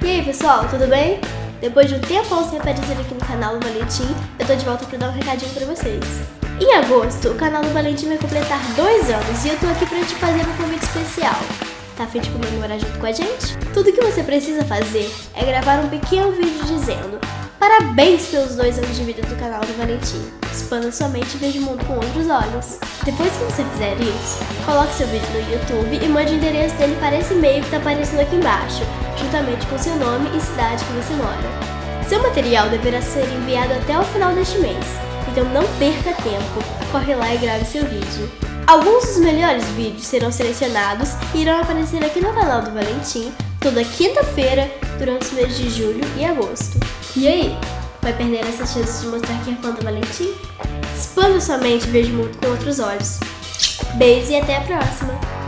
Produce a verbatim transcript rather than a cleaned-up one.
E aí pessoal, tudo bem? Depois de um tempão sem aparecer aqui no canal do Valentim, eu tô de volta pra dar um recadinho pra vocês. Em agosto, o canal do Valentim vai completar dois anos e eu tô aqui pra te fazer um convite especial. Tá a fim de comemorar junto com a gente? Tudo que você precisa fazer é gravar um pequeno vídeo dizendo: parabéns pelos dois anos de vida do canal do Valentim. Expanda sua mente e veja o mundo com outros olhos. Depois que você fizer isso, coloque seu vídeo no YouTube e mande o endereço dele para esse e-mail que tá aparecendo aqui embaixo, juntamente com seu nome e cidade que você mora. Seu material deverá ser enviado até o final deste mês, então não perca tempo, corre lá e grave seu vídeo. Alguns dos melhores vídeos serão selecionados e irão aparecer aqui no canal do Valentim toda quinta-feira durante os meses de julho e agosto. E aí, vai perder essa chance de mostrar que é fã do Valentim? Expanda sua mente e veja o mundo com outros olhos. Beijo e até a próxima!